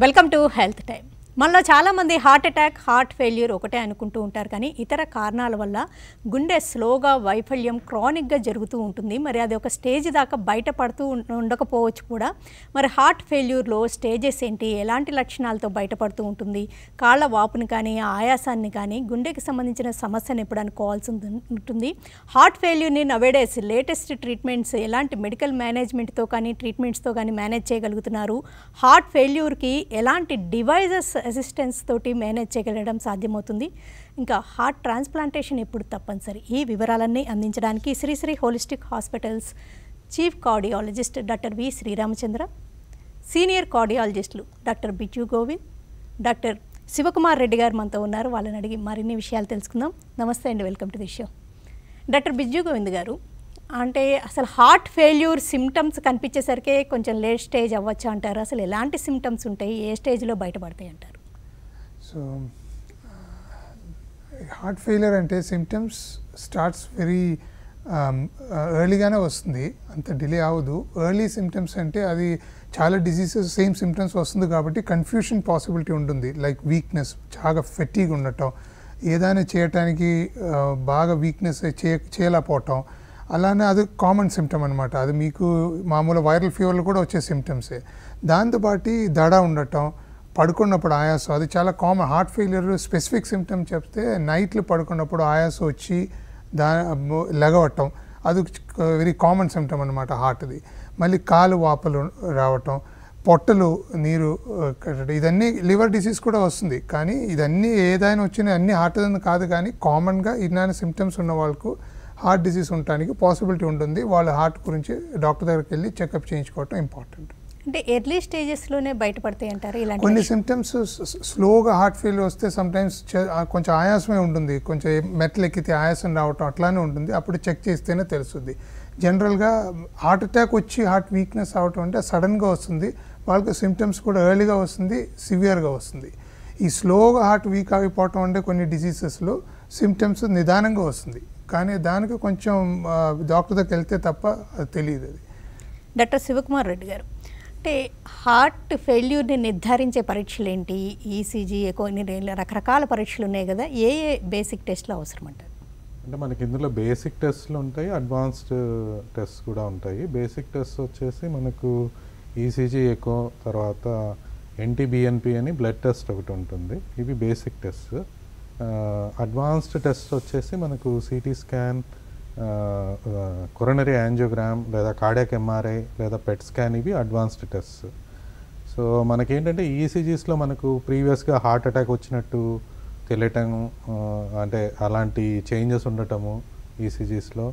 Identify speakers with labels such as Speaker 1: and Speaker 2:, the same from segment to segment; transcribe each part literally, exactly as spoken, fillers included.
Speaker 1: Welcome to health time. మనలో చాలామంది heart attack heart failure ఒకటే అనుకుంటూ ఉంటారు, కానీ ఇతర కారణాల వల్ల గుండె స్లోగా వైఫల్యం క్రానిక్గా జరుగుతూ ఉంటుంది. మరి అది ఒక స్టేజ్ దాకా బయటపడుతూ ఉండకపోవచ్చు కూడా. మరి హార్ట్ ఫెయిల్యూర్లో స్టేజెస్ ఏంటి, ఎలాంటి లక్షణాలతో బయటపడుతూ ఉంటుంది, కాళ్ళ వాపుని కానీ ఆయాసాన్ని కానీ గుండెకి సంబంధించిన సమస్యను ఎప్పుడు అనుకోవాల్సి ఉంటుంది. హార్ట్ ఫెయిల్యూర్ని నవేడేస్ లేటెస్ట్ ట్రీట్మెంట్స్ ఎలాంటి మెడికల్ మేనేజ్మెంట్తో కానీ ట్రీట్మెంట్స్తో కానీ మేనేజ్ చేయగలుగుతున్నారు, హార్ట్ ఫెయిల్యూర్కి ఎలాంటి డివైజెస్ అసిస్టెన్స్ తోటి మేనేజ్ చేయగలగడం సాధ్యమవుతుంది, ఇంకా హార్ట్ ట్రాన్స్ప్లాంటేషన్ ఎప్పుడు తప్పనిసరి, ఈ వివరాలన్నీ అందించడానికి Sri Sri holistic hospitals chief cardiologist doctor V Srirama Chandra, senior కార్డియాలజిస్టులు డాక్టర్ బిజు గోవింద్, డాక్టర్ శివకుమార్ రెడ్డి గారు మనతో ఉన్నారు. వాళ్ళని అడిగి మరిన్ని విషయాలు తెలుసుకుందాం. నమస్తే అండి, welcome to the show. Doctor Biju Govind గారు, అంటే అసలు హార్ట్ ఫెయిల్యూర్ సిమ్టమ్స్ కనిపించేసరికి కొంచెం లేట్ స్టేజ్ అవ్వచ్చు అంటారు. అసలు ఎలాంటి సిమ్టమ్స్ ఉంటాయి, ఏ స్టేజ్లో బయటపడతాయి అంటారు?
Speaker 2: సో హార్ట్ ఫెయిలియర్ అంటే సిమ్టమ్స్ స్టార్ట్స్ వెరీ ఎర్లీగానే వస్తుంది, అంత డిలే అవ్వదు. ఎర్లీ సిమ్టమ్స్ అంటే అది చాలా డిసీజెస్ సేమ్ సిమ్టమ్స్ వస్తుంది కాబట్టి కన్ఫ్యూషన్ పాసిబిలిటీ ఉంటుంది. లైక్ వీక్నెస్, బాగా ఫెటీగ్ ఉండటం, ఏదైనా చేయటానికి బాగా వీక్నెస్ చే చేయలేకపోవటం, అలానే అది కామన్ సిమ్టమ్ అనమాట. అది మీకు మామూలు వైరల్ ఫీవర్లు కూడా వచ్చే సిమ్టమ్సే. దాంతోపాటు దడ ఉండటం, పడుకున్నప్పుడు ఆయాసం, అది చాలా common. Heart failure specific symptom చెప్తే నైట్లు పడుకున్నప్పుడు ఆయాసం వచ్చి దా లెగవటం, అది వెరీ కామన్ సిమ్టమ్ అనమాట హార్ట్ది. మళ్ళీ కాలు వాపలు రావటం, పొట్టలు నీరు కట్టడం, ఇదన్నీ లివర్ డిసీజ్ కూడా వస్తుంది. కానీ ఇదన్నీ ఏదైనా వచ్చినా అన్నీ హార్ట్ కాదు, కానీ కామన్గా ఇలాంటి సిమ్టమ్స్ ఉన్న వాళ్ళకు హార్ట్ డిసీజ్ ఉండడానికి పాసిబిలిటీ ఉంటుంది. వాళ్ళ హార్ట్ గురించి డాక్టర్ దగ్గరికి వెళ్ళి చెకప్ చేయించుకోవటం ఇంపార్టెంట్.
Speaker 1: అంటే ఎర్లీ స్టేజెస్లోనే బయటపడతాయి అంటారు. ఇలాంటి
Speaker 2: కొన్ని సిమ్టమ్స్ స్లోగా హార్ట్ ఫెయిల్యూర్ వస్తే సమ్టైమ్స్ కొంచెం ఆయాసమే ఉంటుంది, కొంచెం మెట్లు ఎక్కితే ఆయాసం రావటం అట్లానే ఉంటుంది. అప్పుడు చెక్ చేస్తేనే తెలుస్తుంది. జనరల్గా హార్ట్ అటాక్ వచ్చి హార్ట్ వీక్నెస్ అవటం అంటే సడన్గా వస్తుంది, వాళ్ళకి సిమ్టమ్స్ కూడా ఎర్లీగా వస్తుంది, సివియర్గా వస్తుంది. ఈ స్లోగా హార్ట్ వీక్ అయిపోవటం అంటే కొన్ని డిసీజెస్లో సిమ్టమ్స్ నిదానంగా వస్తుంది, కానీ దానికి కొంచెం డాక్టర్ దగ్గరికి వెళ్తే తప్ప అది తెలియదు. అది
Speaker 1: డాక్టర్ శివకుమార్ రెడ్డి గారు, అంటే హార్ట్ ఫెయిల్యూర్ని నిర్ధారించే పరీక్షలు ఏంటి? ఈసీజీ, ఎకో, రకరకాల పరీక్షలు ఉన్నాయి కదా, ఏ ఏ బేసిక్ టెస్ట్లు అవసరం అంటారు?
Speaker 3: అంటే మనకి ఇందులో బేసిక్ టెస్ట్లు ఉంటాయి, అడ్వాన్స్డ్ టెస్ట్ కూడా ఉంటాయి. బేసిక్ టెస్ట్ వచ్చేసి మనకు ఈసీజీ, ఎకో, తర్వాత ఎన్టీబీఎన్పి అని బ్లడ్ టెస్ట్ ఒకటి ఉంటుంది, ఇవి బేసిక్ టెస్ట్. అడ్వాన్స్డ్ టెస్ట్ వచ్చేసి మనకు సిటీ స్కాన్, కొరోనరీ యాంజియోగ్రామ్, లేదా కార్డియాక్ ఎంఆర్ఐ, లేదా పెట్ స్కాన్, ఇవి అడ్వాన్స్డ్ టెస్ట్. సో మనకేంటంటే ఈసీజీస్లో మనకు ప్రీవియస్గా హార్ట్ అటాక్ వచ్చినట్టు తెలియటం, అంటే అలాంటి చేంజెస్ ఉండటము ఈసీజీస్లో,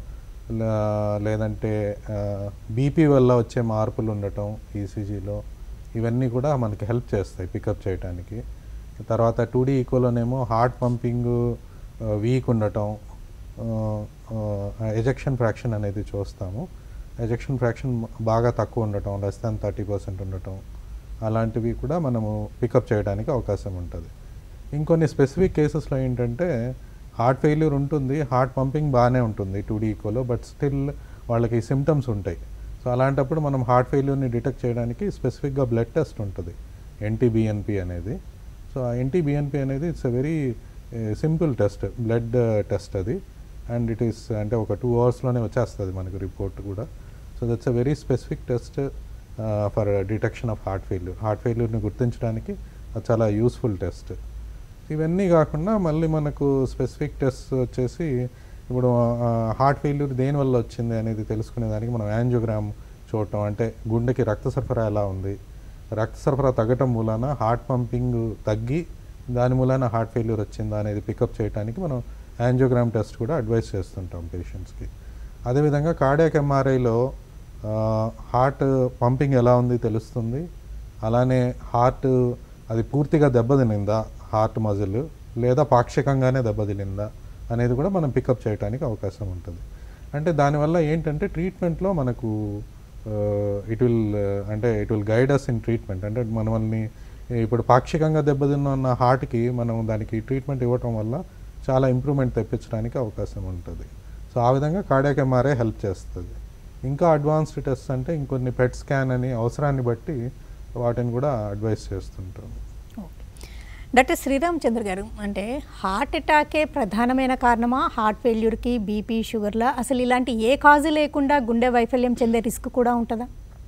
Speaker 3: లేదంటే బీపీ వల్ల వచ్చే మార్పులు ఉండటం ఈసీజీలో, ఇవన్నీ కూడా మనకి హెల్ప్ చేస్తాయి పికప్ చేయడానికి. తర్వాత టూ డీ ఈకోలోనేమో హార్ట్ పంపింగ్ వీక్ ఉండటం, ఎజెక్షన్ ఫ్రాక్షన్ అనేది చూస్తాము. ఎజెక్షన్ ఫ్రాక్షన్ బాగా తక్కువ ఉండటం, లెస్ దాన్ థర్టీ పర్సెంట్ ఉండటం, అలాంటివి కూడా మనము పికప్ చేయడానికి అవకాశం ఉంటుంది. ఇంకొన్ని స్పెసిఫిక్ కేసెస్లో ఏంటంటే హార్ట్ ఫెయిల్యూర్ ఉంటుంది, హార్ట్ పంపింగ్ బాగానే ఉంటుంది టూ డీ ఈకోలో, బట్ స్టిల్ వాళ్ళకి సిమ్టమ్స్ ఉంటాయి. సో అలాంటప్పుడు మనం హార్ట్ ఫెయిల్యూర్ని డిటెక్ట్ చేయడానికి స్పెసిఫిక్గా బ్లడ్ టెస్ట్ ఉంటుంది, ఎన్టీబీఎన్పి అనేది. సో ఆ ఎన్టీబీఎన్పి అనేది it's a very simple test, blood test అది, అండ్ ఇట్ ఈస్ అంటే ఒక టూ అవర్స్లోనే వచ్చేస్తుంది మనకు రిపోర్ట్ కూడా. So that's a very specific test for detection of heart failure. Heart ఫెయిల్యూర్ని గుర్తించడానికి అది చాలా యూస్ఫుల్ టెస్ట్. ఇవన్నీ కాకుండా మళ్ళీ మనకు స్పెసిఫిక్ టెస్ట్ వచ్చేసి ఇప్పుడు హార్ట్ ఫెయిల్యూర్ దేనివల్ల వచ్చింది అనేది తెలుసుకునేదానికి మనం యాంజియోగ్రామ్ చూడటం, అంటే గుండెకి రక్త సరఫరా ఎలా ఉంది, రక్త సరఫరా తగ్గటం మూలాన హార్ట్ పంపింగ్ తగ్గి దాని మూలాన హార్ట్ ఫెయిల్యూర్ వచ్చిందా అనేది పికప్ చేయడానికి మనం యాంజియోగ్రామ్ టెస్ట్ కూడా అడ్వైస్ చేస్తుంటాం పేషెంట్స్కి. అదేవిధంగా కార్డియాక్ ఎంఆర్ఐలో హార్ట్ పంపింగ్ ఎలా ఉంది తెలుస్తుంది, అలానే హార్ట్ అది పూర్తిగా దెబ్బతినిందా హార్ట్ మజిల్, లేదా పాక్షికంగానే దెబ్బతినిందా అనేది కూడా మనం పికప్ చేయడానికి అవకాశం ఉంటుంది. అంటే దానివల్ల ఏంటంటే ట్రీట్మెంట్లో మనకు ఇట్ విల్ అంటే it will guide us in treatment. అంటే మనల్ని ఇప్పుడు పాక్షికంగా దెబ్బతిన్న హార్ట్కి మనం దానికి ట్రీట్మెంట్ ఇవ్వటం వల్ల చాలా ఇంప్రూవ్మెంట్ తెప్పించడానికి అవకాశం ఉంటుంది. సో ఆ విధంగా కార్డియాక్ ఎంఆర్ఐ హెల్ప్ చేస్తుంది. ఇంకా అడ్వాన్స్డ్ టెస్ట్ అంటే ఇంకొన్ని పెట్ స్కాన్ అని అవసరాన్ని బట్టి వాటిని కూడా అడ్వైస్ చేస్తుంటాం.
Speaker 1: డాక్టర్ శ్రీరామ్ చంద్ర గారు, అంటే హార్ట్ అటాకే ప్రధానమైన కారణమా హార్ట్ ఫెయిల్యూర్కి, బీపీ, షుగర్లా? అసలు ఇలాంటి ఏ కాజు లేకుండా గుండె వైఫల్యం చెందే రిస్క్ కూడా ఉంటుందా?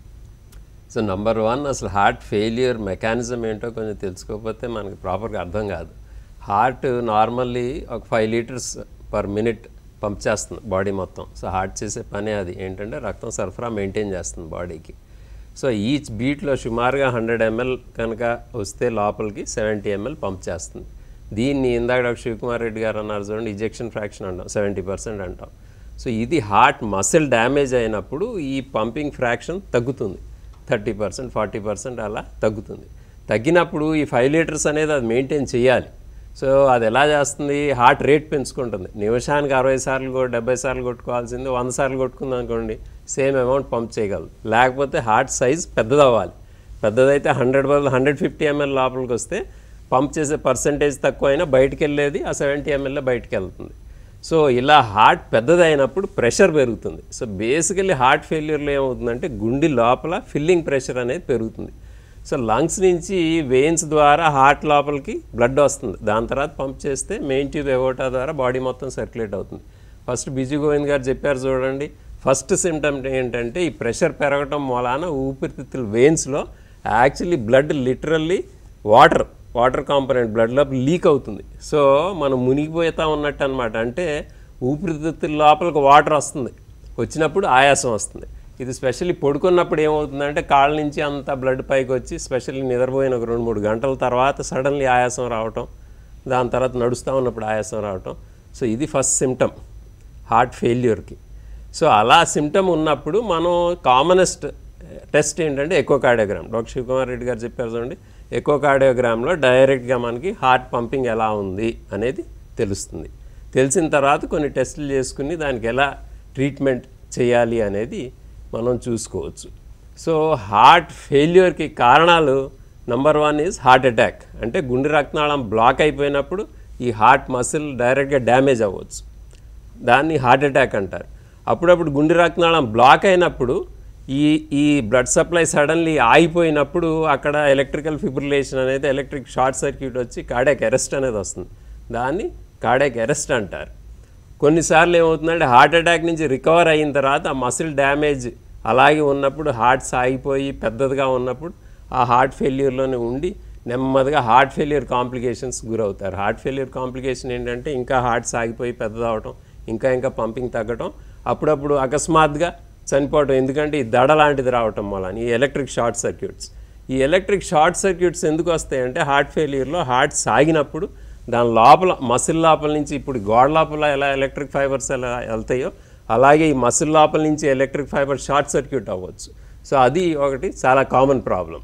Speaker 4: సో నంబర్ వన్, అసలు హార్ట్ ఫెయిల్యూర్ మెకానిజం ఏంటో కొంచెం తెలుసుకోకపోతే మనకి ప్రాపర్గా అర్థం కాదు. హార్ట్ నార్మల్లీ ఒక five litres per minute pump చేస్తుంది బాడీ మొత్తం. సో హార్ట్ చేసే పనే అది ఏంటంటే రక్తం సరఫరా మెయింటైన్ చేస్తుంది బాడీకి. సో ఈచ్ బీట్లో సుమారుగా హండ్రెడ్ ఎంఎల్ కనుక వస్తే లోపలికి సెవెంటీ ఎంఎల్ పంప్ చేస్తుంది. దీన్ని ఇందాక డాక్టర్ శివకుమార్ రెడ్డి గారు అన్నారు చూడండి, ఇజెక్షన్ ఫ్రాక్షన్ అంటాం, సెవెంటీ పర్సెంట్ అంటాం. సో ఇది హార్ట్ మసిల్ డ్యామేజ్ అయినప్పుడు ఈ పంపింగ్ ఫ్రాక్షన్ తగ్గుతుంది, థర్టీ పర్సెంట్ ఫార్టీ పర్సెంట్ అలా తగ్గుతుంది. తగ్గినప్పుడు ఈ ఫైవ్ లీటర్స్ అనేది అది మెయింటైన్ చేయాలి. సో అది ఎలా చేస్తుంది, హార్ట్ రేట్ పెంచుకుంటుంది. నిమిషానికి అరవై సార్లు డెబ్బై సార్లు కొట్టుకోవాల్సింది వంద సార్లు కొట్టుకుంది అనుకోండి, సేమ్ అమౌంట్ పంప్ చేయగలదు. లేకపోతే హార్ట్ సైజ్ పెద్దదవ్వాలి. పెద్దదైతే హండ్రెడ్ బదులు హండ్రెడ్ ఫిఫ్టీ ఎంఎల్ లోపలికి వస్తే పంప్ చేసే పర్సంటేజ్ తక్కువ అయినా బయటికి వెళ్ళేది ఆ సెవెంటీ ఎంఎల్లో బయటికి వెళ్తుంది. సో ఇలా హార్ట్ పెద్దదైనప్పుడు ప్రెషర్ పెరుగుతుంది. సో బేసికలీ హార్ట్ ఫెయిల్యూర్లో ఏమవుతుందంటే గుండె లోపల ఫిల్లింగ్ ప్రెషర్ అనేది పెరుగుతుంది. సో లంగ్స్ నుంచి వెయిన్స్ ద్వారా హార్ట్ లోపలికి బ్లడ్ వస్తుంది. దాని తర్వాత పంప్ చేస్తే మెయిన్ ట్యూబ్ ఎవోటా ద్వారా బాడీ మొత్తం సర్క్యులేట్ అవుతుంది. ఫస్ట్ బిజు గోవింద్ గారు చెప్పారు చూడండి, ఫస్ట్ సిమ్టమ్ ఏంటంటే ఈ ప్రెషర్ పెరగటం మూలాన ఊపిరితిత్తుల వెయిన్స్లో actually blood literally water water component బ్లడ్లో లీక్ అవుతుంది. సో మనం మునిగిపోతా ఉన్నట్టు అనమాట. అంటే ఊపిరితిత్తుల లోపలికి వాటర్ వస్తుంది, వచ్చినప్పుడు ఆయాసం వస్తుంది. ఇది స్పెషల్లీ పడుకున్నప్పుడు ఏమవుతుందంటే కాళ్ళ నుంచి అంత బ్లడ్ పైకి వచ్చి స్పెషల్లీ నిద్రపోయిన ఒక రెండు మూడు గంటల తర్వాత సడన్లీ ఆయాసం రావటం, దాని తర్వాత నడుస్తూ ఉన్నప్పుడు ఆయాసం రావటం. సో ఇది ఫస్ట్ సిమ్టమ్ హార్ట్ ఫెయిల్యూర్కి. సో అలా సిమ్టమ్ ఉన్నప్పుడు మనం కామనెస్ట్ టెస్ట్ ఏంటంటే ఎకోకార్డియోగ్రామ్. డాక్టర్ శివకుమార్ రెడ్డి గారు చెప్పారు చూడండి, ఎకోకార్డియోగ్రామ్లో డైరెక్ట్గా మనకి హార్ట్ పంపింగ్ ఎలా ఉంది అనేది తెలుస్తుంది. తెలిసిన తర్వాత కొన్ని టెస్టులు చేసుకుని దానికి ఎలా ట్రీట్మెంట్ చేయాలి అనేది మనం చూసుకోవచ్చు. సో హార్ట్ ఫెయిల్యూర్కి కారణాలు number one is heart attack. అంటే గుండె రక్తనాళం బ్లాక్ అయిపోయినప్పుడు ఈ హార్ట్ మసిల్ డైరెక్ట్గా డ్యామేజ్ అవ్వచ్చు, దాన్ని హార్ట్ అటాక్ అంటారు. అప్పుడప్పుడు గుండె రక్తనాళం బ్లాక్ అయినప్పుడు ఈ ఈ బ్లడ్ సప్లై సడన్లీ ఆగిపోయినప్పుడు అక్కడ ఎలక్ట్రికల్ ఫిబ్రిలేషన్ అనేది ఎలక్ట్రిక్ షార్ట్ సర్క్యూట్ వచ్చి కార్డియాక్ అరెస్ట్ అనేది వస్తుంది, దాన్ని కార్డియాక్ అరెస్ట్ అంటారు. కొన్నిసార్లు ఏమవుతుందంటే హార్ట్ అటాక్ నుంచి రికవర్ అయిన తర్వాత ఆ మసిల్ డ్యామేజ్ అలాగే ఉన్నప్పుడు హార్ట్ సాగిపోయి పెద్దదిగా ఉన్నప్పుడు ఆ హార్ట్ ఫెయిల్యూర్లోనే ఉండి నెమ్మదిగా హార్ట్ ఫెయిల్యూర్ కాంప్లికేషన్స్ గురవుతారు. హార్ట్ ఫెయిల్యూర్ కాంప్లికేషన్ ఏంటంటే ఇంకా హార్ట్ సాగిపోయి పెద్దదవటం, ఇంకా ఇంకా పంపింగ్ తగ్గటం, అప్పుడప్పుడు అకస్మాత్తుగా చనిపోవటం. ఎందుకంటే ఈ దడ లాంటిది రావటం వల్ల ఈ ఎలక్ట్రిక్ షార్ట్ సర్క్యూట్స్. ఈ ఎలక్ట్రిక్ షార్ట్ సర్క్యూట్స్ ఎందుకు వస్తాయంటే హార్ట్ ఫెయిల్యూర్లో హార్ట్ సాగినప్పుడు దాని లోపల మసిల్ లోపల నుంచి ఇప్పుడు గోడ లోపల ఎలా ఎలక్ట్రిక్ ఫైబర్స్ ఎలా వెళ్తాయో అలాగే ఈ మసిల్ లోపల నుంచి ఎలక్ట్రిక్ ఫైబర్ షార్ట్ సర్క్యూట్ అవ్వచ్చు. సో అది ఒకటి చాలా common problem.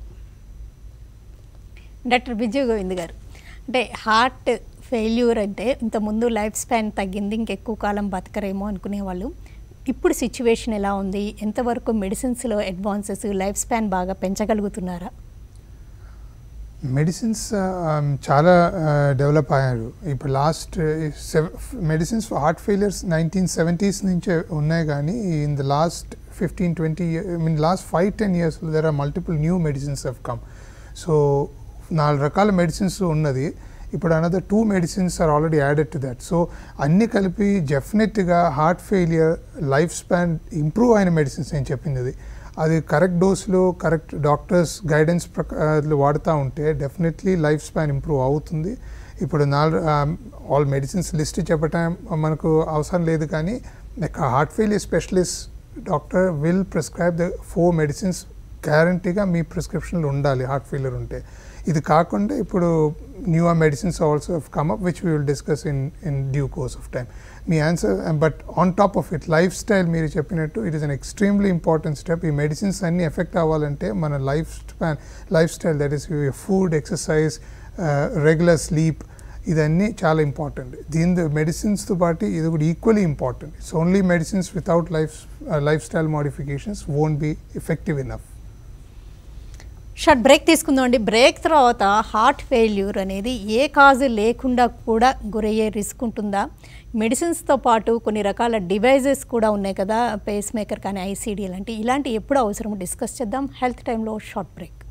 Speaker 1: Doctor Biju Govind గారు, అంటే హార్ట్ ఫెయిల్యూర్ అంటే ఇంతకుముందు లైఫ్ స్పాన్ తగ్గింది, ఇంకెక్కువ కాలం బతకరేమో అనుకునేవాళ్ళు. ఇప్పుడు సిచ్యువేషన్ ఎలా ఉంది? ఎంతవరకు మెడిసిన్స్లో అడ్వాన్సెస్ లైఫ్ స్పాన్ బాగా పెంచగలుగుతున్నారా?
Speaker 2: మెడిసిన్స్ చాలా డెవలప్ అయ్యారు. ఇప్పుడు last medicines for heart failures nineteen seventies నుంచే ఉన్నాయి, కానీ in the last fifteen twenty I mean last five ten years there are multiple new medicines have come. So నాలుగు రకాల medicines ఉన్నది. ఇప్పుడు another two medicines are already added to that. So అన్నీ కలిపి డెఫినెట్గా heart failure life span improve అయిన medicines నేను చెప్పింది అది అది కరెక్ట్ డోస్లో కరెక్ట్ డాక్టర్స్ గైడెన్స్ ప్రకారం వాడుతూ ఉంటే డెఫినెట్లీ లైఫ్ స్పాన్ ఇంప్రూవ్ అవుతుంది. ఇప్పుడు నాలుగు ఆల్ మెడిసిన్స్ లిస్ట్ చెప్పటం మనకు అవసరం లేదు, కానీ heart failure specialist doctor will prescribe the four medicines గ్యారంటీగా మీ ప్రిస్క్రిప్షన్లో ఉండాలి హార్ట్ ఫెయిలియర్ ఉంటే. ఇది కాకుండా ఇప్పుడు newer medicines also have come up which we will discuss in in due course of time. మీ answer but on top of it life style మీరు చెప్పినట్టు it is an extremely important step. ఈ medicines అన్నీ effect అవ్వాలంటే మన life span life style that is food, exercise, regular sleep ఇదన్నీ చాలా important. దీని మెడిసిన్స్తో పాటు ఇది కూడా equally important. It's only medicines without life life style modifications won't be effective enough.
Speaker 1: Short break తీసుకుందాం అండి. బ్రేక్ తర్వాత హార్ట్ ఫెయిల్యూర్ అనేది ఏ కాజు లేకుండా కూడా గురయ్యే రిస్క్ ఉంటుందా? మెడిసిన్స్తో పాటు కొన్ని రకాల డివైజెస్ కూడా ఉన్నాయి కదా, పేస్ మేకర్ కానీ ఐసీడీ లాంటి, ఇలాంటి ఎప్పుడు అవసరం డిస్కస్ చేద్దాం హెల్త్ టైంలో. Short break.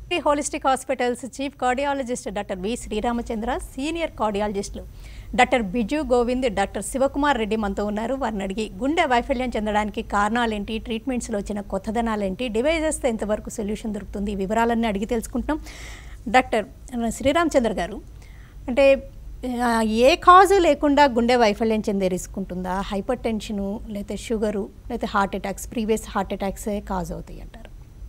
Speaker 1: Holistic hospitals chief cardiologist doctor V Srirama Chandra, senior కార్డియాలజిస్టులు డాక్టర్ బిజు, గోవింద్, డాక్టర్ శివకుమార్ రెడ్డి మనతో ఉన్నారు. వారిని అడిగి గుండె వైఫల్యం చెందడానికి కారణాలేంటి, ట్రీట్మెంట్స్లో వచ్చిన కొత్తదనాలేంటి, డివైజెస్తో ఎంతవరకు సొల్యూషన్ దొరుకుతుంది, ఈ వివరాలన్నీ అడిగి తెలుసుకుంటున్నాం. డాక్టర్ శ్రీరామ్ చంద్ర గారు, అంటే ఏ కాజు లేకుండా గుండె వైఫల్యం చెందే రిస్క్ ఉంటుందా? హైపర్ టెన్షను, లేకపోతే షుగరు, లేకపోతే హార్ట్ అటాక్స్, ప్రీవియస్ హార్ట్ అటాక్సే కాజ్ అవుతాయి అంటారు.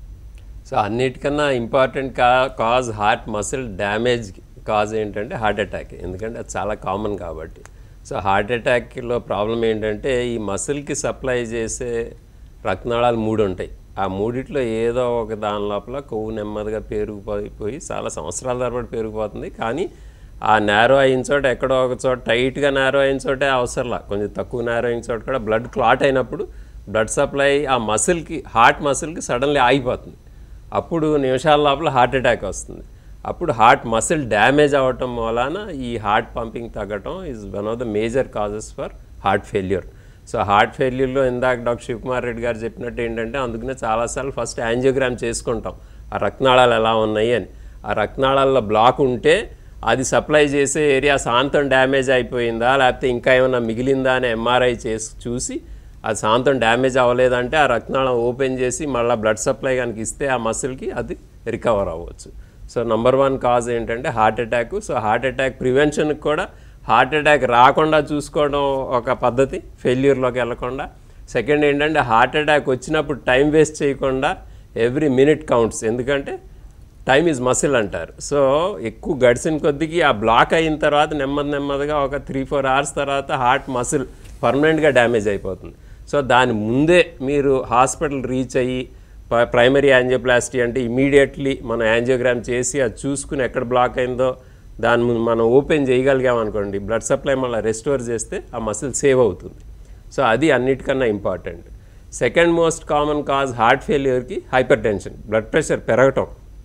Speaker 4: సో అన్నిటికన్నా ఇంపార్టెంట్ కా cause heart muscle damage cause ఏంటంటే హార్ట్ అటాక్, ఎందుకంటే అది చాలా కామన్ కాబట్టి. సో హార్ట్ అటాక్లో ప్రాబ్లం ఏంటంటే ఈ మసిల్కి సప్లై చేసే రక్తనాళాలు మూడు ఉంటాయి. ఆ మూడిట్లో ఏదో ఒక దాని లోపల కొవ్వు నెమ్మదిగా పెరిగిపోయి చాలా సంవత్సరాల తరబడి పెరిగిపోతుంది. కానీ ఆ నేరో అయిన చోట ఎక్కడో ఒక చోట టైట్గా నేరో అయిన చోటే అవసరంలా, కొంచెం తక్కువ నేరో అయిన చోట కూడా బ్లడ్ క్లాట్ అయినప్పుడు బ్లడ్ సప్లై ఆ మసిల్కి, హార్ట్ మసిల్కి సడన్లీ ఆగిపోతుంది. అప్పుడు నిమిషాల లోపల హార్ట్ అటాక్ వస్తుంది. అప్పుడు హార్ట్ మసిల్ డ్యామేజ్ అవ్వటం వలన ఈ హార్ట్ పంపింగ్ తగ్గటం is one of the major causes for heart failure. So heart ఫెయిల్యూర్లో ఇందాక డాక్టర్ శివకుమార్ రెడ్డి గారు చెప్పినట్టు ఏంటంటే అందుకనే చాలాసార్లు ఫస్ట్ యాంజియోగ్రామ్ చేసుకుంటాం ఆ రక్తనాళాలు ఎలా ఉన్నాయి అని. ఆ రక్తనాళాల్లో బ్లాక్ ఉంటే అది సప్లై చేసే ఏరియా శాంతం డ్యామేజ్ అయిపోయిందా లేకపోతే ఇంకా ఏమైనా మిగిలిందా అని ఎంఆర్ఐ చేసి చూసి అది శాంతం డ్యామేజ్ అవ్వలేదంటే ఆ రక్తనాళం ఓపెన్ చేసి మళ్ళీ బ్లడ్ సప్లై కనుక ఇస్తే ఆ మసిల్కి అది రికవర్ అవ్వచ్చు. సో నంబర్ వన్ కాజ్ ఏంటంటే heart attack. So heart attack ప్రివెన్షన్కి కూడా హార్ట్ అటాక్ రాకుండా చూసుకోవడం ఒక పద్ధతి, ఫెయిల్యూర్లోకి వెళ్ళకుండా. సెకండ్ ఏంటంటే హార్ట్ అటాక్ వచ్చినప్పుడు టైం వేస్ట్ చేయకుండా ఎవ్రీ మినిట్ కౌంట్స్, ఎందుకంటే టైమ్ ఈజ్ మసిల్ అంటారు. సో ఎక్కువ గడిచిన కొద్దికి ఆ బ్లాక్ అయిన తర్వాత నెమ్మది నెమ్మదిగా ఒక త్రీ ఫోర్ అవర్స్ తర్వాత హార్ట్ మసిల్ పర్మనెంట్గా డ్యామేజ్ అయిపోతుంది. సో దాని ముందే మీరు హాస్పిటల్ రీచ్ అయ్యి ప్రైమరీ యాంజియోప్లాస్టీ అంటే ఇమీడియట్లీ మనం యాంజియోగ్రామ్ చేసి అది చూసుకుని ఎక్కడ బ్లాక్ అయిందో దాని ముందు మనం ఓపెన్ చేయగలిగామనుకోండి, బ్లడ్ సప్లై మళ్ళీ రెస్టోర్ చేస్తే ఆ మసిల్ సేవ్ అవుతుంది. సో అది అన్నిటికన్నా important. Second most common cause heart ఫెయిల్యూర్కి హైపర్ టెన్షన్, బ్లడ్ ప్రెషర్ పెరగటం.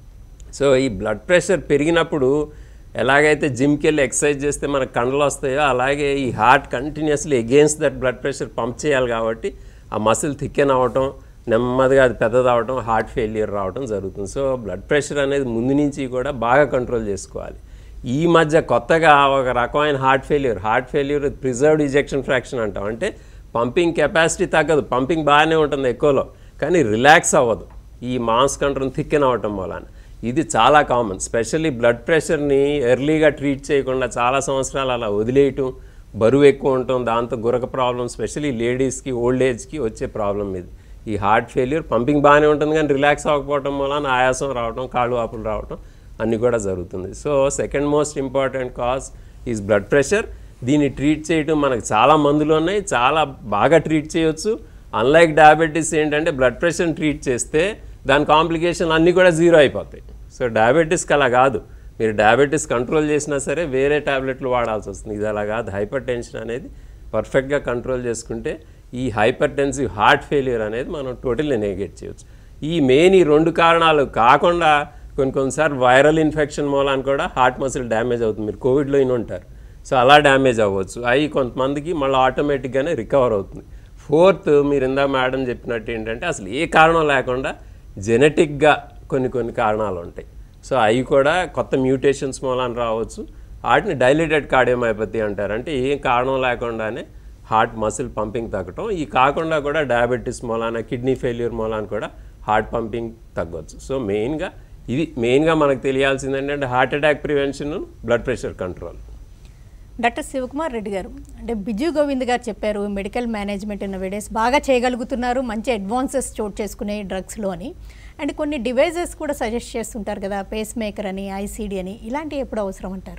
Speaker 4: సో ఈ బ్లడ్ ప్రెషర్ పెరిగినప్పుడు ఎలాగైతే జిమ్కి వెళ్ళి ఎక్సర్సైజ్ చేస్తే మనకు కండలు వస్తాయో అలాగే ఈ heart continuously against that blood pressure pump చేయాలి కాబట్టి ఆ మసిల్ థిక్కెన్ అవ్వటం, నెమ్మదిగా అది పెద్దది అవటం, హార్ట్ ఫెయిల్యూర్ రావడం జరుగుతుంది. సో బ్లడ్ ప్రెషర్ అనేది ముందు నుంచి కూడా బాగా కంట్రోల్ చేసుకోవాలి. ఈ మధ్య కొత్తగా ఒక రకమైన heart failure, heart failure preserved ejection fraction అంటాం. అంటే పంపింగ్ కెపాసిటీ తగ్గదు, పంపింగ్ బాగానే ఉంటుంది ఎక్కువలో, కానీ రిలాక్స్ అవ్వదు ఈ మాస్ కంట్రోల్ థిక్కెన్ అవ్వటం వలన. ఇది చాలా కామన్. స్పెషల్లీ బ్లడ్ ప్రెషర్ని ఎర్లీగా ట్రీట్ చేయకుండా చాలా సంవత్సరాలు అలా వదిలేయటం, బరువు ఎక్కువ ఉండటం, దాంతో గురక ప్రాబ్లం, స్పెషల్లీ లేడీస్కి, ఓల్డ్ ఏజ్కి వచ్చే ప్రాబ్లం ఇది. ఈ హార్ట్ ఫెయిల్యూర్ పంపింగ్ బాగానే ఉంటుంది కానీ రిలాక్స్ అవ్వకపోవటం వలన ఆయాసం రావటం, కాళ్ళు వాపులు రావటం అన్నీ కూడా జరుగుతుంది. So second most important cause is blood pressure. దీన్ని ట్రీట్ చేయటం మనకు చాలా మందులు ఉన్నాయి, చాలా బాగా ట్రీట్ చేయొచ్చు. అన్లైక్ డయాబెటీస్ ఏంటంటే బ్లడ్ ప్రెషర్ని ట్రీట్ చేస్తే దాని కాంప్లికేషన్ అన్నీ కూడా జీరో అయిపోతాయి. సో డయాబెటీస్కి అలా కాదు, మీరు డయాబెటీస్ కంట్రోల్ చేసినా సరే వేరే ట్యాబ్లెట్లు వాడాల్సి వస్తుంది. ఇది అలా కాదు. హైపర్ టెన్షన్ అనేది పర్ఫెక్ట్గా కంట్రోల్ చేసుకుంటే ఈ హైపర్ టెన్సివ్ హార్ట్ ఫెయిల్యూర్ అనేది మనం టోటల్లీ నెగెట్ చేయొచ్చు. ఈ మెయిన్ ఈ రెండు కారణాలు కాకుండా కొన్ని కొన్నిసార్లు వైరల్ ఇన్ఫెక్షన్ మూలాన్ని కూడా హార్ట్ మసిల్ డ్యామేజ్ అవుతుంది. మీరు కోవిడ్లో ఇన్ ఉంటారు, సో అలా డ్యామేజ్ అవ్వచ్చు. అవి కొంతమందికి మళ్ళీ ఆటోమేటిక్గానే రికవర్ అవుతుంది. ఫోర్త్, మీరు ఇందా మేడం చెప్పినట్టు ఏంటంటే అసలు ఏ కారణం లేకుండా జెనెటిక్గా కొన్ని కొన్ని కారణాలు ఉంటాయి. సో అవి కూడా కొత్త మ్యూటేషన్స్ మూలాన రావచ్చు. వాటిని డైలేటెడ్ కార్డియోమయోపతి అంటారు. అంటే ఏం కారణం లేకుండానే హార్ట్ మసిల్ పంపింగ్ తగ్గటం. ఈ కాకుండా కూడా డయాబెటీస్ మూలాన, కిడ్నీ ఫెయిల్యూర్ మూలాన కూడా హార్ట్ పంపింగ్ తగ్గవచ్చు. సో మెయిన్గా ఇది మెయిన్గా మనకు తెలియాల్సింది ఏంటంటే heart attack prevention, blood pressure control.
Speaker 1: Doctor Shivakumar Reddy గారు, అంటే బిజు గోవింద్ గారు చెప్పారు మెడికల్ మేనేజ్మెంట్ ఇన్ వేడేస్ బాగా చేయగలుగుతున్నారు, మంచి అడ్వాన్సెస్ చోటు చేసుకునే డ్రగ్స్లో అని. అండ్ కొన్ని డివైజెస్ కూడా సజెస్ట్ చేస్తుంటారు కదా, పేస్ మేకర్ అని, ఐసీడీ అని, ఇలాంటివి ఎప్పుడు అవసరం అంటారు?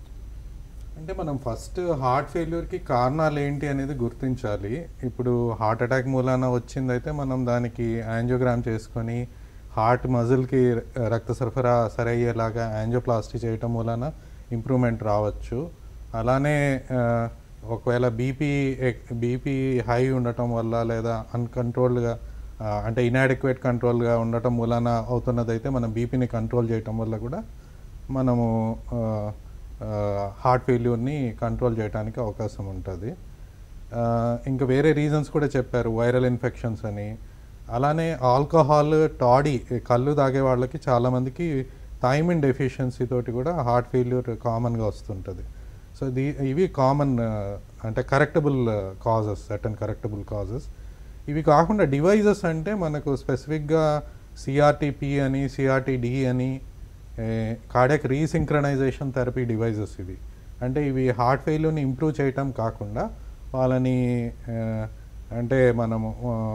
Speaker 3: అంటే మనం ఫస్ట్ హార్ట్ ఫెయిల్యూర్కి కారణాలు ఏంటి అనేది గుర్తించాలి. ఇప్పుడు హార్ట్ అటాక్ మూలాన వచ్చిందైతే మనం దానికి యాంజియోగ్రామ్ చేసుకొని హార్ట్ మజిల్కి రక్త సరఫరా సరయ్యేలాగా యాంజియోప్లాస్టీ చేయటం మూలాన ఇంప్రూవ్మెంట్ రావచ్చు. అలానే ఒకవేళ బీపీ బీపీ హై ఉండటం వల్ల లేదా అన్కంట్రోల్డ్గా అంటే ఇన్యాడిక్వేట్ కంట్రోల్గా ఉండటం మూలాన అవుతున్నదైతే మనం బీపీని కంట్రోల్ చేయటం వల్ల కూడా మనము హార్ట్ ఫెయిల్యూర్ని కంట్రోల్ చేయడానికి అవకాశం ఉంటుంది. ఇంకా వేరే రీజన్స్ కూడా చెప్పారు, వైరల్ ఇన్ఫెక్షన్స్ అని. అలానే ఆల్కహాల్, టాడీ, కళ్ళు తాగే వాళ్ళకి చాలామందికి థైమిన్ డెఫిషియన్సీ తోటి కూడా హార్ట్ ఫెయిల్యూర్ కామన్గా వస్తుంటుంది. సో దీ ఇవి కామన్ అంటే correctable causes, certain correctable causes. ఇవి కాకుండా డివైజెస్ అంటే మనకు స్పెసిఫిక్గా సిఆర్టీపీ అని, సిఆర్టీడి అని, కార్డియాక్ రీసింక్రనైజేషన్ థెరపీ డివైజెస్ ఇవి. అంటే ఇవి హార్ట్ ఫెయిల్యూర్ని ఇంప్రూవ్ చేయటం కాకుండా వాళ్ళని అంటే మనము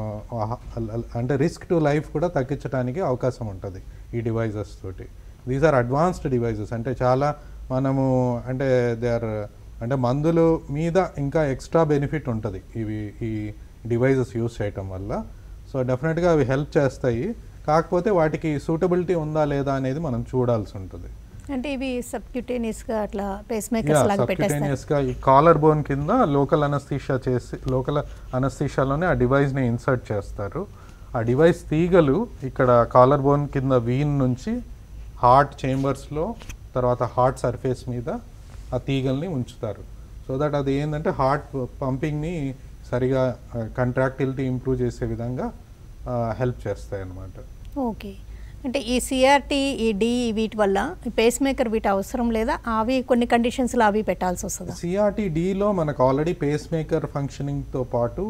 Speaker 3: అంటే రిస్క్ టు లైఫ్ కూడా తగ్గించడానికి అవకాశం ఉంటుంది ఈ డివైజెస్ తోటి. These are advanced devices. అంటే చాలా మనము అంటే దే ఆర్ అంటే మందులు మీద ఇంకా ఎక్స్ట్రా బెనిఫిట్ ఉంటుంది ఇవి ఈ డివైజెస్ యూస్ చేయటం వల్ల. సో డెఫినెట్గా అవి హెల్ప్ చేస్తాయి. కాకపోతే వాటికి సూటబిలిటీ ఉందా లేదా అనేది మనం చూడాల్సి ఉంటుంది.
Speaker 1: అంటే ఇవి సబ్క్యూటేనియస్గా అట్లా పేస్ మేకర్స్ లాగా పెట్టేస్తారు.
Speaker 3: సబ్క్యూటేనియస్గా ఈ కాలర్ బోన్ కింద లోకల్ అనస్థీషియా చేసి లోకల్ అనస్థీషియాలోనే ఆ డివైస్ని ఇన్సర్ట్ చేస్తారు. ఆ డివైస్ తీగలు ఇక్కడ కాలర్ బోన్ కింద వీన్ నుంచి హార్ట్ చేంబర్స్లో, తర్వాత హార్ట్ సర్ఫేస్ మీద ఆ తీగల్ని ఉంచుతారు. సో దట్ అది ఏంటంటే హార్ట్ పంపింగ్ని సరిగా కంట్రాక్టిలిటీ ఇంప్రూవ్ చేసే విధంగా హెల్ప్ చేస్తాయి అన్నమాట.
Speaker 1: ఓకే. అంటే ఈ సిఆర్టీ, ఈ డి వీటి వల్ల పేస్ మేకర్ వీటి అవసరం లేదా? అవి కొన్ని కండిషన్స్లో అవి పెట్టాల్సి వస్తుంది.
Speaker 3: సిఆర్టీ డిలో మనకు ఆల్రెడీ పేస్ మేకర్ ఫంక్షనింగ్తో పాటు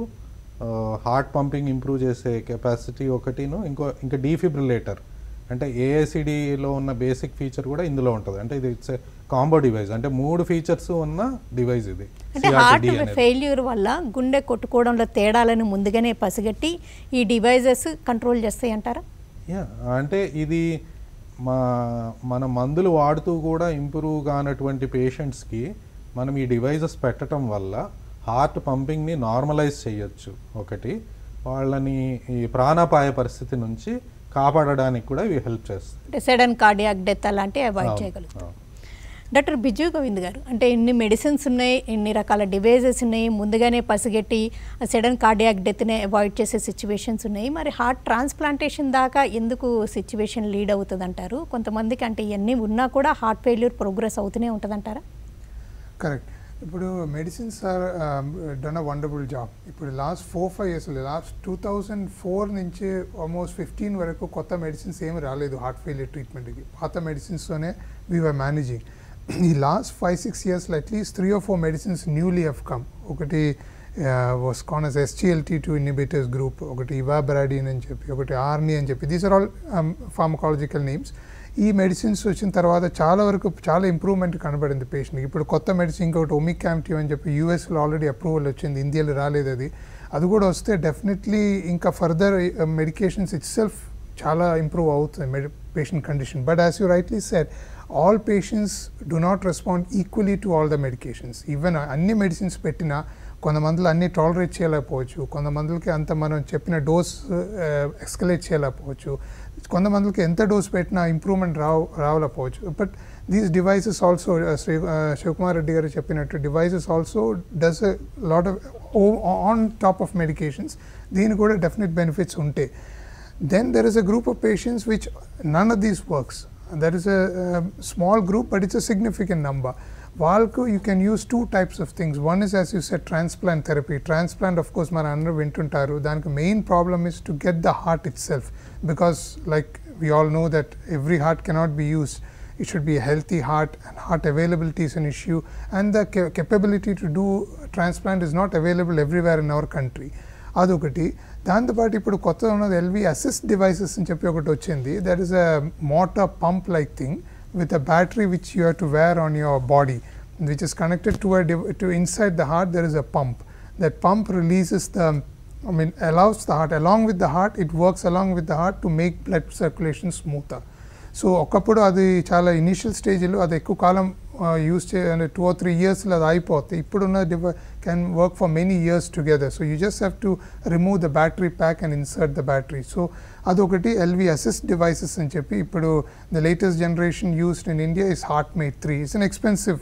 Speaker 3: హార్ట్ పంపింగ్ ఇంప్రూవ్ చేసే కెపాసిటీ ఒకటిను, ఇంకో ఇంకా డీఫిబ్రిలేటర్ అంటే ఏఐసిడిలో ఉన్న బేసిక్ ఫీచర్ కూడా ఇందులో ఉంటుంది. అంటే ఇది ఇట్స్ కాంబో డివైస్, అంటే మూడు ఫీచర్స్ ఉన్న డివైస్ ఇది.
Speaker 1: అంటే హార్ట్ ఫెయిల్యూర్ వల్ల గుండె కొట్టుకోవడంలో తేడాలను ముందుగానే పసిగట్టి ఈ డివైజెస్ కంట్రోల్ చేస్తాయి అంటారా?
Speaker 3: యా, అంటే ఇది మా మన మందులు వాడుతూ కూడా ఇంప్రూవ్ కానటువంటి పేషెంట్స్కి మనం ఈ డివైజెస్ పెట్టడం వల్ల హార్ట్ పంపింగ్ని నార్మలైజ్ చేయొచ్చు. ఒకటి, వాళ్ళని ఈ ప్రాణాపాయ పరిస్థితి నుంచి కాపాడడానికి కూడా ఇవి హెల్ప్ చేస్తాయి.
Speaker 1: అంటే సడన్ కార్డియాక్ డెత్ అలాంటివి అవాయిడ్ చేయగలుగుతాం. డాక్టర్ బిజు గోవింద్ గారు, అంటే ఇన్ని మెడిసిన్స్ ఉన్నాయి, ఇన్ని రకాల డివైజెస్ ఉన్నాయి, ముందుగానే పసిగట్టి సడన్ కార్డియాక్ డెత్ని అవాయిడ్ చేసే సిచ్యువేషన్స్ ఉన్నాయి. మరి హార్ట్ ట్రాన్స్ప్లాంటేషన్ దాకా ఎందుకు సిచ్యువేషన్ లీడ్ అవుతుంది అంటారు? కొంతమందికి అంటే ఇవన్నీ ఉన్నా కూడా హార్ట్ ఫెయిల్యూర్ ప్రోగ్రెస్ అవుతూనే ఉంటుంది అంటారా?
Speaker 2: కరెక్ట్. ఇప్పుడు medicines are done a wonderful job. ఇప్పుడు last four five years last two thousand four నుంచి ఆల్మోస్ట్ ఫిఫ్టీన్ వరకు కొత్త మెడిసిన్స్ ఏమి రాలేదు హార్ట్ ఫెయిల్యూర్ ట్రీట్మెంట్కి. పాత మెడిసిన్స్తోనే వీ వర్ మేనేజింగ్. ఈ లాస్ట్ ఫైవ్ సిక్స్ ఇయర్స్లో at least three are four medicines newly have come. ఒకటి was can as yes G L T two inhibitors group, ఒకటి ఇవాబ్రాడిన్ అని చెప్పి, ఒకటి ఆర్ని అని చెప్పి. These are all pharmacological names. ఈ మెడిసిన్స్ వచ్చిన తర్వాత చాలా వరకు చాలా ఇంప్రూవ్మెంట్ కనబడింది పేషెంట్కి. ఇప్పుడు కొత్త మెడిసిన్ ఇంకొకటి ఒమికామ్టివ్ అని చెప్పి యూఎస్లో ఆల్రెడీ అప్రూవల్ వచ్చింది, ఇండియాలో రాలేదు అది. అది కూడా వస్తే డెఫినెట్లీ ఇంకా ఫర్దర్ మెడికేషన్స్ ఇట్ సెల్ఫ్ చాలా ఇంప్రూవ్ అవుతుంది మెడి patient condition. But as you rightly said, all patients do not respond equally to all the medications. Even అన్ని మెడిసిన్స్ పెట్టినా కొంతమందిలో అన్ని టాలరేట్ చేయలేకపోవచ్చు, కొంతమందికి అంత మనం చెప్పిన డోస్ ఎస్కలేట్ చేయలేకపోవచ్చు, కొంతమందికి ఎంత డోస్ పెట్టినా ఇంప్రూవ్మెంట్ రావు రావలేకపోవచ్చు. But these devices also Shri Shivakumar Reddy గారు చెప్పినట్టు devices also does a lot of on top of medications. దీని కూడా డెఫినెట్ బెనిఫిట్స్ ఉంటాయి. Then there is a group of patients which none of these works. That is a uh, small group, but it's a significant number. Valku, you can use two types of things. One is, as you said, transplant therapy. Transplant, of course, man under vintuntaru. The main problem is to get the heart itself, because like we all know that every heart cannot be used. It should be a healthy heart, and heart availability is an issue, and the ca capability to do transplant is not available everywhere in our country. అదొకటి. దాంతోపాటు ఇప్పుడు కొత్తగా ఉన్నది LV assist devices అని చెప్పి ఒకటి వచ్చింది. That is a motor pump like thing with a battery which you have to wear on your body, which is connected to to inside the heart. There is a pump. That pump releases the I mean allows the heart along with the heart, it works along with the heart to make blood circulation smoother. So ఒకప్పుడు అది చాలా initial స్టేజ్లో అది ఎక్కువ కాలం use చే two are three ఇయర్స్లో అది అయిపోతాయి. ఇప్పుడున్న device can work for many years together. So you just have to remove the battery pack and insert the battery. So అదొకటి ఎల్వి అసిస్ట్ డివైసెస్ అని చెప్పి. ఇప్పుడు the latest generation used in India is HeartMate three. It's an expensive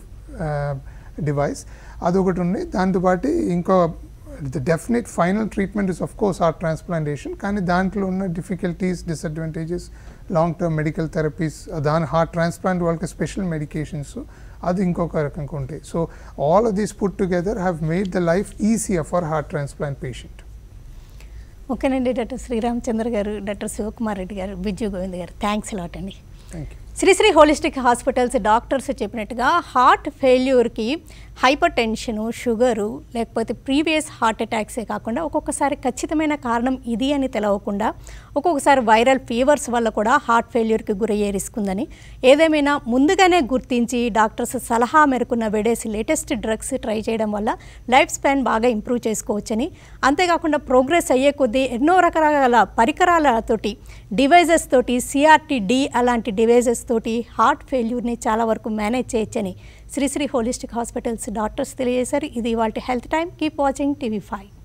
Speaker 2: device. అదొకటి ఉంది. దాంతోపాటు ఇంకో the definite final treatment is of course heart transplantation. కానీ దాంట్లో ఉన్న difficulties, disadvantages, long term medical therapies, దాని హార్ట్ ట్రాన్స్ప్లాంట్ వాళ్ళకి special medications, అది ఇంకొక రకంగా ఉంటాయి. So all of these put together have made the life easier for heart transplant patient.
Speaker 1: ఓకేనండి. డాక్టర్ శ్రీరామ చంద్ర గారు, డాక్టర్ శివకుమార్ రెడ్డి గారు, బిజు గోవింద్ గారు, థ్యాంక్స్ లాట్ అండి.
Speaker 2: Thank you.
Speaker 1: Sri Sri holistic hospitals doctors చెప్పినట్టుగా హార్ట్ ఫెయిల్యూర్కి హైపర్ టెన్షను, షుగరు, లేకపోతే ప్రీవియస్ హార్ట్ అటాక్సే కాకుండా ఒక్కొక్కసారి ఖచ్చితమైన కారణం ఇది అని తెలవకుండా ఒక్కొక్కసారి వైరల్ ఫీవర్స్ వల్ల కూడా హార్ట్ ఫెయిల్యూర్కి గురయ్యే రిస్క్ ఉందని, ఏదేమైనా ముందుగానే గుర్తించి డాక్టర్స్ సలహా మేరకు వెడేసి లేటెస్ట్ డ్రగ్స్ ట్రై చేయడం వల్ల లైఫ్ స్పాన్ బాగా ఇంప్రూవ్ చేసుకోవచ్చని, అంతేకాకుండా ప్రోగ్రెస్ అయ్యే కొద్దీ ఎన్నో రకరకాల పరికరాలతోటి, డివైజెస్ తోటి, సిఆర్టీ డి అలాంటి డివైజెస్ తోటి హార్ట్ ఫెయిల్యూర్ని చాలా వరకు మేనేజ్ చేయొచ్చని శ్రీశ్రీ హోలిస్టిక్ హాస్పిటల్స్ డాక్టర్స్ తెలియజేశారు. ఇది ఇవాల్టి health time. Keep watching TV five.